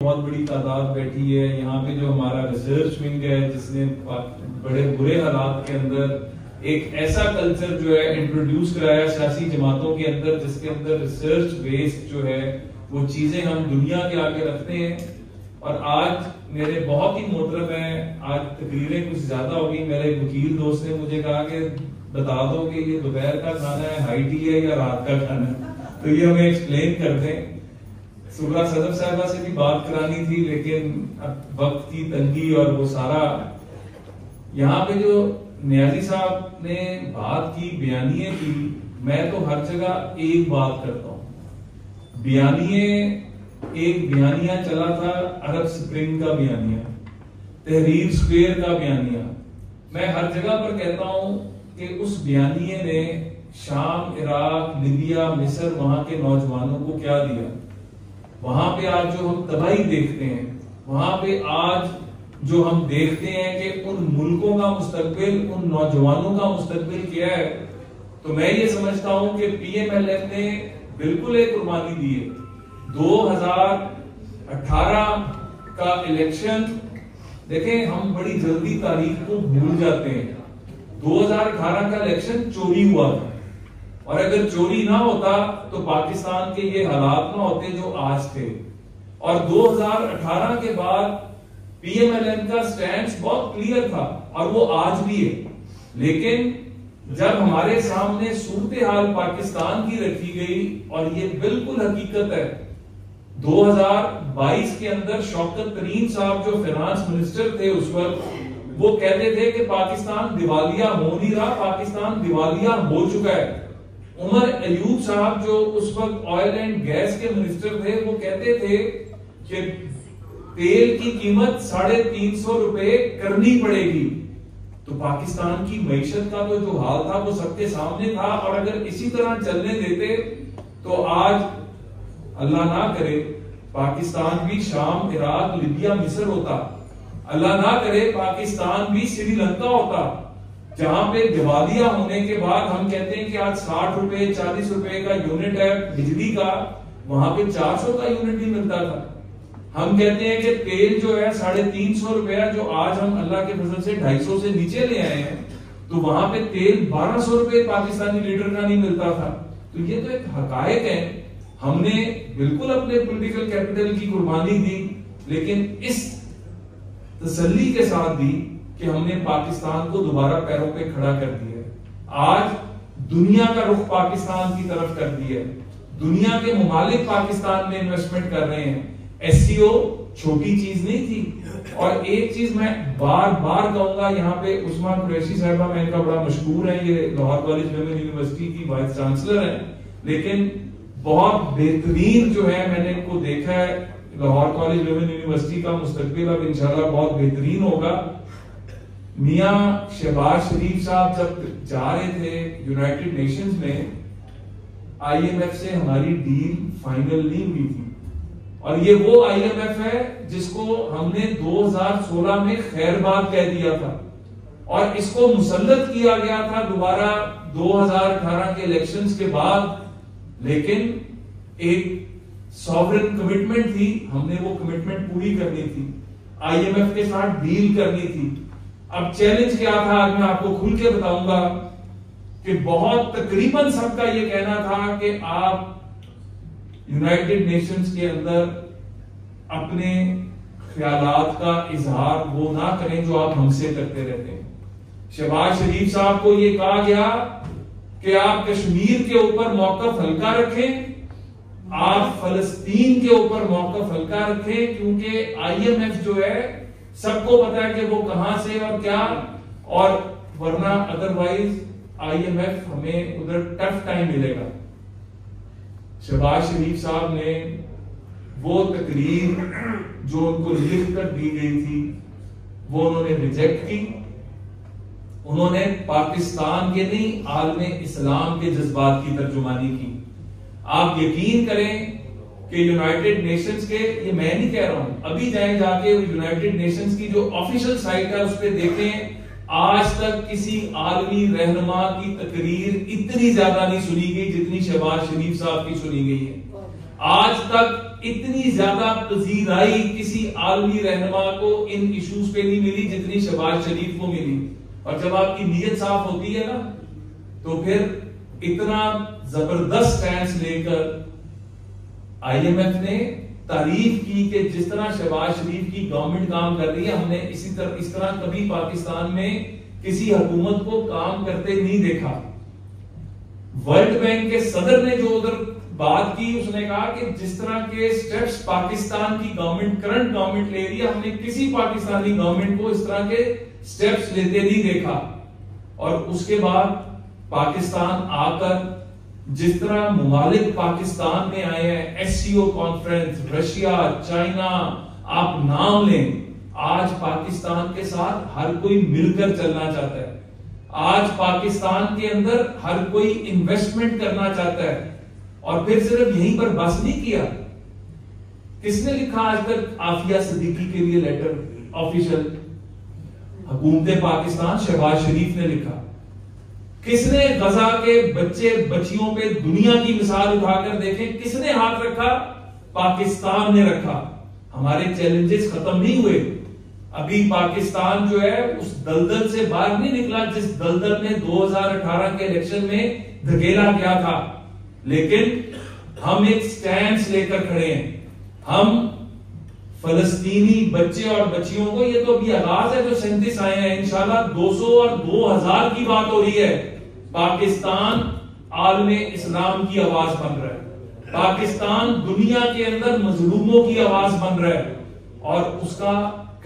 بہت بڑی تعداد بیٹھی ہے یہاں پہ. جو ہمارا ریسرچ ونگ ہے جس نے بڑے برے حالات کے اندر ایک ایسا کلچر جو ہے انٹروڈیوس کرایا سیاسی جماعتوں کے اندر جس کے اندر ریسرچ بیسڈ جو ہے وہ چیزیں ہم دنیا کے آگے رکھتے ہیں. اور آج میرے بہت ہی محترم ہیں, آج تقریریں کچھ زیادہ ہوگی. میرے وکیل دوست نے مجھے کہا کہ بتا دو کہ یہ دوپہر کا کھانا ہے, ہائی ٹی ہے یا رات کا کھانا ہے, تو یہ ہمیں ایکسپلین کر دیں. سبرا صدر صاحبہ سے بھی بات کرانی تھی لیکن اب وقت کی تنگی اور وہ سارا. یہاں پہ جو نیازی صاحب نے بات کی بیانیے کی, میں تو ہر جگہ ایک بات کرتا ہوں, ایک بیانیہ چلا تھا عرب سپرنگ کا بیانیہ, تحریر سکوئر کا بیانیہ. میں ہر جگہ پر کہتا ہوں کہ اس بیانیے نے شام, عراق, لیبیا, مصر وہاں کے نوجوانوں کو کیا دیا. وہاں پہ آج جو ہم تباہی دیکھتے ہیں, وہاں پہ آج جو ہم دیکھتے ہیں کہ ان ملکوں کا مستقبل, ان نوجوانوں کا مستقبل کیا ہے, تو میں یہ سمجھتا ہوں کہ پی ایم ایل این نے بالکل ایک قربانی دی ہے. 2018 کا الیکشن دیکھیں, ہم بڑی جلدی تاریخ کو بھول جاتے ہیں. 2018 کا الیکشن چوری ہوا تھا, اور اگر چوری نہ ہوتا تو پاکستان کے یہ حالات نہ ہوتے جو آج تھے. اور 2018 کے بعد پی ایم ایل این کا سٹینڈ بہت کلیئر تھا اور وہ آج بھی ہے. لیکن جب ہمارے سامنے صورتحال پاکستان کی رکھی گئی, اور یہ بالکل حقیقت ہے, 2022 کے اندر شوکت ترین صاحب جو فینانس منسٹر تھے اس وقت, وہ کہتے تھے کہ پاکستان دیوالیہ ہو نہیں رہا, پاکستان دیوالیہ ہو چکا ہے. عمر ایوب صاحب جو اس وقت آئل اینڈ گیس کے منسٹر تھے, وہ کہتے تھے کہ تیل کی قیمت 350 روپے کرنی پڑے گی. تو پاکستان کی معیشت کا تو جو حال تھا وہ سب کے سامنے تھا, اور اگر اسی طرح چلنے دیتے تو آج اللہ نہ کرے پاکستان بھی شام, عراق, لیبیا, مصر ہوتا. اللہ نہ کرے پاکستان بھی سری لنکا ہوتا, جہاں پہ دیوالیہ ہونے کے بعد ہم کہتے ہیں کہ آج 60 روپے 40 روپے کا یونٹ ہے بجلی کا, وہاں پہ 400 کا یونٹ بھی ملتا تھا. ہم کہتے ہیں کہ تیل جو ہے 350 روپے جو آج ہم اللہ کے فضل سے 250 سے نیچے لے آئے ہیں, تو وہاں پہ تیل 1200 روپے پاکستانی لیٹر کا نہیں ملتا تھا. تو یہ تو ایک حقائق ہے. ہم نے بالکل اپنے پولیٹیکل کیپٹل کی قربانی دی, لیکن اس تسلی کے ساتھ دی کہ ہم نے پاکستان کو دوبارہ پیروں پہ کھڑا کر دیا. آج دنیا کا رخ پاکستان کی طرف کر دیا. دنیا کے ممالک پاکستان میں انویسٹمنٹ کر رہے ہیں. ایس سی او چھوٹی چیز نہیں تھی. اور ایک چیز میں بار بار کہوں گا, یہاں پہ عثمہ قریشی صاحبہ میں ان کا بڑا مشکور ہے, یہ لاہور کالج ویمن یونیورسٹی کی وائس چانسلر ہیں, لیکن بہت بہترین جو ہے میں نے ان کو دیکھا ہے. لاہور کالج ویمن یونیورسٹی کا مستقبل اب انشاءاللہ بہت بہترین ہوگا. میاں شہباز شریف صاحب جب جا رہے تھے یونائٹڈ نیشنز میں, آئی ایم ایف سے ہماری ڈیل فائنل نہیں ہوئی تھی, اور یہ وہ آئی ایم ایف ہے جس کو ہم نے 2016 میں خیر بات کہہ دیا تھا, اور اس کو مسلط کیا گیا تھا دوبارہ 2018 کے الیکشنز کے بعد. لیکن ایک سوورن کمٹمنٹ تھی, ہم نے وہ کمٹمنٹ پوری کرنی تھی, آئی ایم ایف کے ساتھ ڈیل کرنی تھی. اب چیلنج کیا تھا, آج میں آپ کو کھل کے بتاؤں گا کہ بہت تقریباً سب کا یہ کہنا تھا کہ آپ یونائٹڈ نیشنز کے اندر اپنے خیالات کا اظہار وہ نہ کریں جو آپ ہم سے کرتے رہتے ہیں. شہباز شریف صاحب کو یہ کہا گیا کہ آپ کشمیر کے اوپر موقف ہلکا رکھیں, آپ فلسطین کے اوپر موقف ہلکا رکھیں, کیونکہ آئی ایم ایف جو ہے سب کو پتا ہے کہ وہ کہاں سے اور کیا, اور ورنہ ادروائز آئی ایم ایف ہمیں ادھر ٹف ٹائم ملے گا. شہباز شریف صاحب نے وہ تقریر جو ان کو لکھ کر دی گئی تھی وہ انہوں نے ریجیکٹ کی. انہوں نے پاکستان کے نہیں عالم اسلام کے جذبات کی ترجمانی کی. آپ یقین کریں کہ یونائٹڈ نیشنز کے, یہ میں نہیں کہہ رہا ہوں, ابھی جائیں جا کے یونائٹڈ نیشنز کی جو آفیشل سائٹ ہے اس پہ دیکھیں, آج تک کسی عالمی رہنما کی تقریر اتنی زیادہ نہیں سنی گئی جتنی شہباز شریف صاحب کی سنی گئی ہے. آج تک اتنی زیادہ پذیرائی کسی عالمی رہنما کو ان ایشوز پہ نہیں ملی جتنی شہباز شریف کو ملی. اور جب آپ کی نیت صاف ہوتی ہے نا تو پھر اتنا زبردست سٹینس لے کر آئی ایم ایف نے تعریف کی کہ جس طرح شہباز شریف کی گورنمنٹ کام کر رہی ہے ہم نے اس طرح کبھی پاکستان میں کسی حکومت کو کام کرتے نہیں دیکھا. ورلڈ بینک کے صدر نے جو ادھر بات کی اس نے کہا کہ جس طرح کے سٹیپس پاکستان کی گورنمنٹ کرنٹ گورنمنٹ لے رہی ہے ہم نے کسی پاکستانی گورنمنٹ کو اس طرح کے سٹیپس لیتے نہیں دیکھا. اور اس کے بعد پاکستان آ کر جس طرح ممالک پاکستان میں آئے ہیں S C O conference Russia China آپ نام لیں آج پاکستان کے ساتھ ہر کوئی مل کر چلنا چاہتا ہے. آج پاکستان کے اندر ہر کوئی انویسٹمنٹ کرنا چاہتا ہے. اور پھر صرف یہیں پر بس نہیں کیا. کس نے لکھا آج تک عافیہ صدیقی کے لیے لیٹر آفیشل؟ حکومت پاکستان شہباز شریف نے لکھا. کس نے غزہ کے بچے بچیوں پہ دنیا کی مثال اٹھا کر دیکھیں کس نے ہاتھ رکھا؟ پاکستان نے رکھا. ہمارے چیلنجز ختم نہیں ہوئے. ابھی پاکستان جو ہے اس دلدل سے باہر نہیں نکلا جس دلدل میں 2018 کے الیکشن میں دھکیلا گیا تھا. لیکن ہم ایک سٹینس لے کر کھڑے ہیں. ہم فلسطینی بچے اور بچیوں کو یہ تو ابھی آغاز ہے جو 37 آئے ہیں انشاءاللہ 200 اور 2000 کی بات ہو رہی ہے. پاکستان عالم اسلام کی آواز بن رہا ہے. پاکستان دنیا کے اندر مظلوموں کی آواز بن رہا ہے. اور اس کا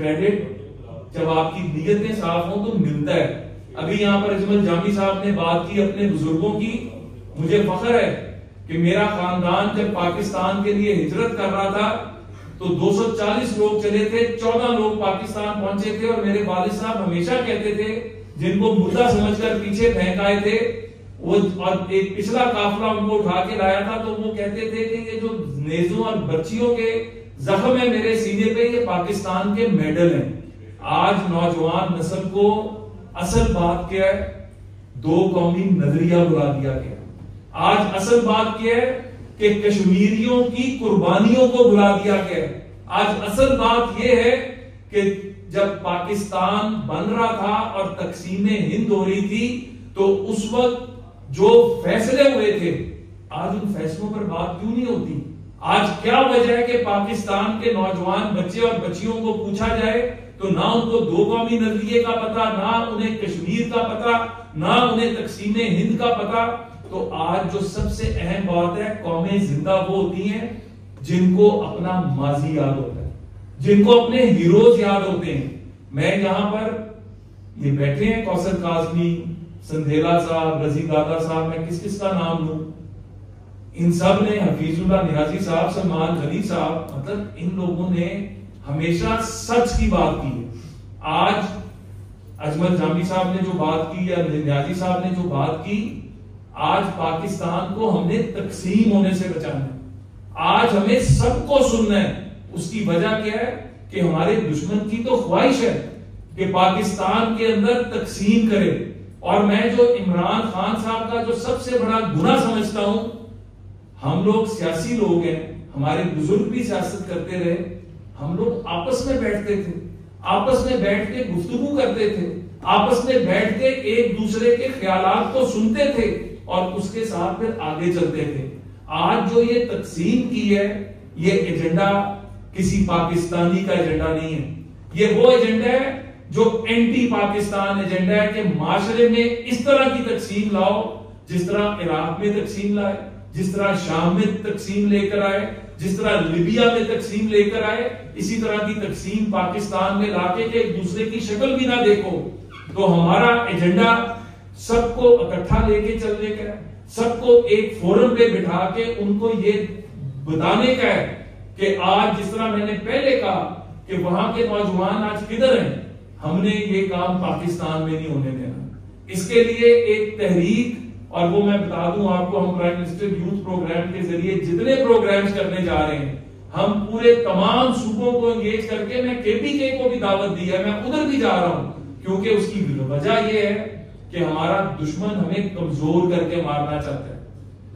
کریڈٹ جب آپ کی نیتیں صاف ہوں تو ملتا ہے. ابھی یہاں پر اجمل جامی صاحب نے بات کی اپنے بزرگوں کی. مجھے فخر ہے کہ میرا خاندان جب پاکستان کے لیے ہجرت کر رہا تھا تو 240 لوگ چلے تھے 14 لوگ پاکستان پہنچے تھے. اور میرے والد صاحب ہمیشہ کہتے تھے جن کو مردہ سمجھ کر پیچھے پھینک آئے تھے وہ اور ایک پچھلا قافلہ ان کو اٹھا کے لایا تھا تو وہ کہتے تھے کہ یہ جو نیزوں اور برچیوں کے زخم ہے میرے سینے پہ یہ پاکستان کے میڈل ہیں. آج نوجوان نسل کو اصل بات کیا ہے؟ دو قومی نظریہ بلا دیا گیا. آج اصل بات کیا ہے کہ کشمیریوں کی قربانیوں کو بلا دیا گیا. آج اصل بات یہ ہے کہ جب پاکستان بن رہا تھا اور تقسیم ہند ہو رہی تھی تو اس وقت جو فیصلے ہوئے تھے آج ان فیصلوں پر بات کیوں نہیں ہوتی؟ آج کیا وجہ ہے کہ پاکستان کے نوجوان بچے اور بچیوں کو پوچھا جائے تو نہ ان کو دو قومی نظریے کا پتہ، نہ انہیں کشمیر کا پتہ، نہ انہیں تقسیم ہند کا پتہ. تو آج جو سب سے اہم بات ہے قومیں زندہ وہ ہوتی ہیں جن کو اپنا ماضی یاد ہوتا ہے، جن کو اپنے ہیروز یاد ہوتے ہیں. میں یہاں پر یہ بیٹھے ہیں کوثر کاظمی، سندھیلا صاحب، رضی دادا صاحب، میں کس کس کا نام لوں؟ ان سب نے، حفیظ اللہ نیازی صاحب، سلمان غنی صاحب، مطلب ان لوگوں نے ہمیشہ سچ کی بات کی ہے. آج اجمل جامی صاحب نے جو بات کی یا نیازی صاحب نے جو بات کی، آج پاکستان کو ہم نے تقسیم ہونے سے بچانا ہے. آج ہمیں سب کو سننا ہے. اس کی وجہ کیا ہے کہ ہمارے دشمن کی تو خواہش ہے کہ پاکستان کے اندر تقسیم کرے. اور میں جو عمران خان صاحب کا جو سب سے بڑا گناہ سمجھتا ہوں، ہم لوگ سیاسی لوگ ہیں، ہمارے بزرگ بھی سیاست کرتے رہے، ہم لوگ آپس میں بیٹھتے تھے، آپس میں بیٹھ کے گفتگو کرتے تھے، آپس میں بیٹھ کے ایک دوسرے کے خیالات کو سنتے تھے اور اس کے ساتھ پھر آگے چلتے تھے. آج جو یہ تقسیم کی ہے یہ ایجنڈا کسی پاکستانی کا ایجنڈا نہیں ہے. یہ وہ ایجنڈا ہے جو اینٹی پاکستان ایجنڈا ہے کہ معاشرے میں اس طرح کی تقسیم لاؤ جس طرح عراق میں تقسیم لائے، جس طرح شام میں تقسیم لے کر آئے، جس طرح لیبیا میں تقسیم لے کر آئے، اسی طرح کی تقسیم پاکستان میں لا کے کہ ایک دوسرے کی شکل بھی نہ دیکھو. تو ہمارا ایجنڈا سب کو اکٹھا لے کے چلنے کا ہے، سب کو ایک فورم پہ بٹھا کے ان کو یہ بتانے کا ہے کہ آج جس طرح میں نے پہلے کہا کہ وہاں کے نوجوان آج کدھر ہیں، ہم نے یہ کام پاکستان میں نہیں ہونے دینا. اس کے لیے ایک تحریک، اور وہ میں بتا دوں آپ کو، ہم پرائم منسٹر یوتھ پروگرام کے ذریعے جتنے پروگرامز کرنے جا رہے ہیں، ہم پورے تمام صوبوں کو انگیج کر کے، میں کے پی کے کو بھی دعوت دی ہے، میں ادھر بھی جا رہا ہوں، کیونکہ اس کی وجہ یہ ہے کہ ہمارا دشمن ہمیں کمزور کر کے مارنا چاہتا ہے.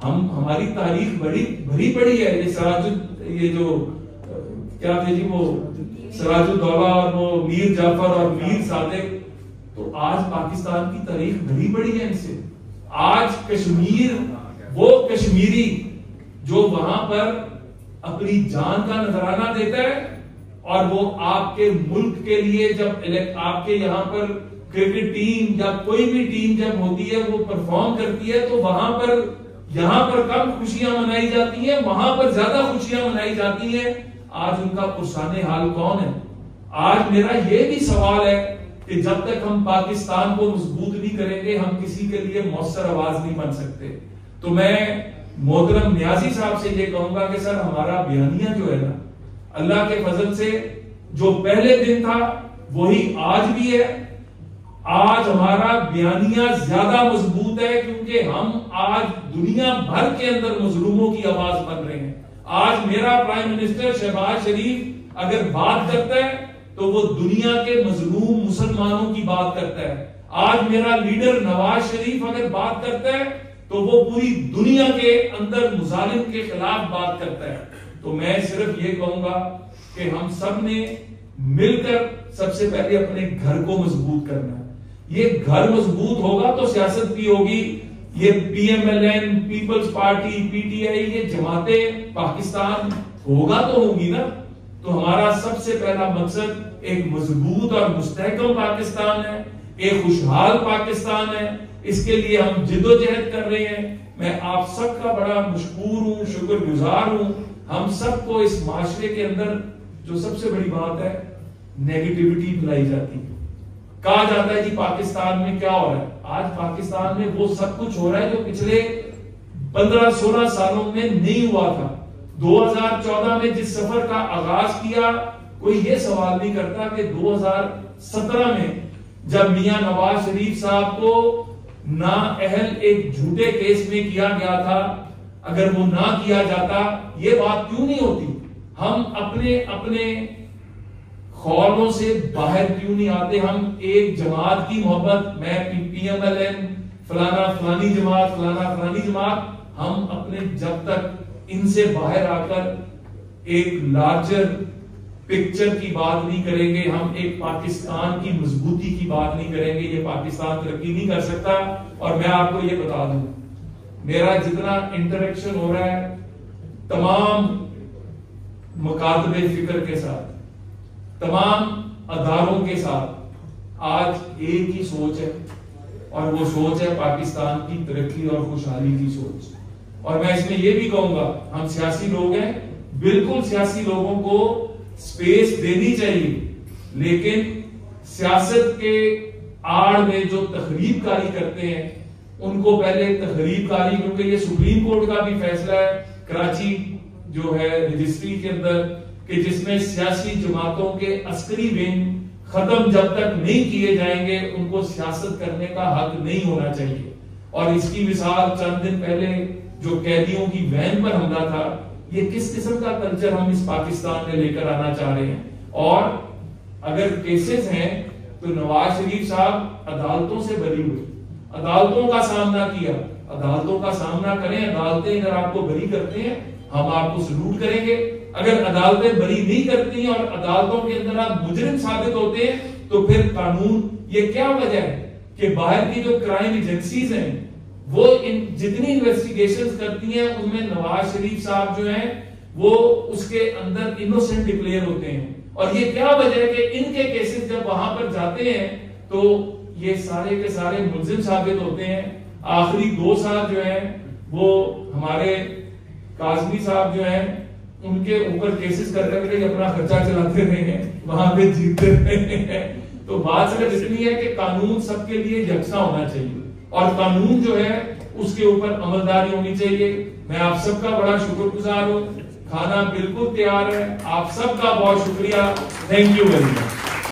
ہماری تاریخ بھری پڑی ہے. یہ جو کیا تھے جی وہ سراج الدولہ اور وہ میر جعفر اور میر صادق, تو آج پاکستان کی تاریخ بھری پڑی ہے ان سے. آج کشمیر, وہ کشمیری جو وہاں پر اپنی جان کا نذرانہ دیتا ہے, اور وہ آپ کے ملک کے لیے جب آپ کے یہاں پر کرکٹ ٹیم یا کوئی بھی ٹیم جب ہوتی ہے وہ پرفارم کرتی ہے, تو وہاں پر یہاں پر کم خوشیاں منائی جاتی ہیں, وہاں پر زیادہ خوشیاں منائی جاتی ہیں. آج ان کا پرسان حال کون ہے؟ آج میرا یہ بھی سوال ہے کہ جب تک ہم پاکستان کو مضبوط نہیں کریں گے, ہم کسی کے لیے مؤثر آواز نہیں بن سکتے. تو میں محترم نیازی صاحب سے یہ کہوں گا کہ سر ہمارا بیانیہ جو ہے نا, اللہ کے فضل سے جو پہلے دن تھا وہی آج بھی ہے. آج ہمارا بیانیہ زیادہ مضبوط ہے کیونکہ ہم آج دنیا بھر کے اندر مظلوموں کی آواز بن رہے ہیں. آج میرا پرائم منسٹر شہباز شریف اگر بات کرتا ہے تو وہ دنیا کے مظلوم مسلمانوں کی بات کرتا ہے. آج میرا لیڈر نواز شریف اگر بات کرتا ہے تو وہ پوری دنیا کے اندر مظالم کے خلاف بات کرتا ہے. تو میں صرف یہ کہوں گا کہ ہم سب نے مل کر سب سے پہلے اپنے گھر کو مضبوط کرنا ہے. یہ گھر مضبوط ہوگا تو سیاست بھی ہوگی. یہ P M L N, People's Party, P T I, یہ جماعتیں پاکستان ہوگا تو ہوگی نا. تو ہمارا سب سے پہلا مقصد ایک مضبوط اور مستحکم پاکستان ہے, ایک خوشحال پاکستان ہے. اس کے لیے ہم جد و جہد کر رہے ہیں. میں آپ سب کا بڑا مشکور ہوں, شکر گزار ہوں. ہم سب کو اس معاشرے کے اندر جو سب سے بڑی بات ہے, نیگیٹیوٹی پھیلائی جاتی ہے. کہا جاتا ہے جی پاکستان میں کیا ہو رہا ہے. آج پاکستان میں وہ سب کچھ ہو رہا ہے جو پچھلے 15-16 سالوں میں نہیں ہوا تھا. 2014 میں جس سفر کا آغاز کیا, کوئی یہ سوال نہیں کرتا کہ 2017 میں جب میاں نواز شریف صاحب کو نااہل ایک جھوٹے کیس میں کیا گیا تھا, اگر وہ نہ کیا جاتا یہ بات کیوں نہیں ہوتی. ہم اپنے خولوں سے باہر کیوں نہیں آتے. ہم ایک جماعت کی محبت, میں پی ایم ایل این, فلانا فلانی جماعت, فلانا فلانی جماعت, ہم اپنے جب تک ان سے باہر آ کر ایک لارجر پکچر کی بات نہیں کریں گے, ہم ایک پاکستان کی مضبوطی کی بات نہیں کریں گے, یہ پاکستان ترقی نہیں کر سکتا. اور میں آپ کو یہ بتا دوں, میرا جتنا انٹریکشن ہو رہا ہے تمام مکاتب فکر کے ساتھ, تمام اداروں کے ساتھ, آج ایک ہی سوچ ہے, اور وہ سوچ ہے پاکستان کی ترقی اور خوشحالی کی سوچ. اور میں اس میں یہ بھی کہوں گا, ہم سیاسی لوگ ہیں, بالکل سیاسی لوگوں کو سپیس دینی چاہیے, لیکن سیاست کے آڑ میں جو تخریب کاری کرتے ہیں ان کو پہلے تخریب کاری, کیونکہ یہ سپریم کورٹ کا بھی فیصلہ ہے کراچی جو ہے رجسٹری کے اندر, کہ جس میں سیاسی جماعتوں کے عسکری ونگ ختم جب تک نہیں کیے جائیں گے ان کو سیاست کرنے کا حق نہیں ہونا چاہیے. اور اس کی مثال چند دن پہلے جو قیدیوں کی وین پر حملہ تھا, یہ کس قسم کا کلچر ہم اس پاکستان میں لے کر آنا چاہ رہے ہیں. اور اگر کیسز ہیں تو نواز شریف صاحب عدالتوں سے بری ہوئے, عدالتوں کا سامنا کیا, عدالتوں کا سامنا کریں. عدالتیں اگر آپ کو بری کرتے ہیں ہم آپ کو سلوٹ کریں گے. اگر عدالتیں بری نہیں کرتی ہیں اور عدالتوں کے اندر آپ مجرم ثابت ہوتے ہیں تو پھر قانون, یہ کیا وجہ ہے کہ باہر کی جو کرائم ایجنسیز ہیں وہ جتنی انویسٹیگیشنز کرتی ہیں ان میں نواز شریف صاحب جو ہیں وہ اس کے اندر انوسنٹ ڈکلیئر ہوتے ہیں. اور یہ کیا وجہ ہے کہ ان کے کیسز جب وہاں پر جاتے ہیں تو یہ سارے کے سارے ملزم ثابت ہوتے ہیں. آخری 2 سال جو ہیں وہ ہمارے کاظمی صاحب جو ہیں ان کے اوپر کیسز کر رہے ہیں, اپنا خرچہ چلاتے رہے ہیں, وہاں پہ جیتتے رہے ہیں. تو بات صرف اتنی ہے کہ قانون سب کے لیے یکساں ہونا چاہیے, اور قانون جو ہے اس کے اوپر عملداری ہونی چاہیے. میں آپ سب کا بڑا شکر گزار ہوں. کھانا بالکل تیار ہے. آپ سب کا بہت شکریہ. Thank you very much.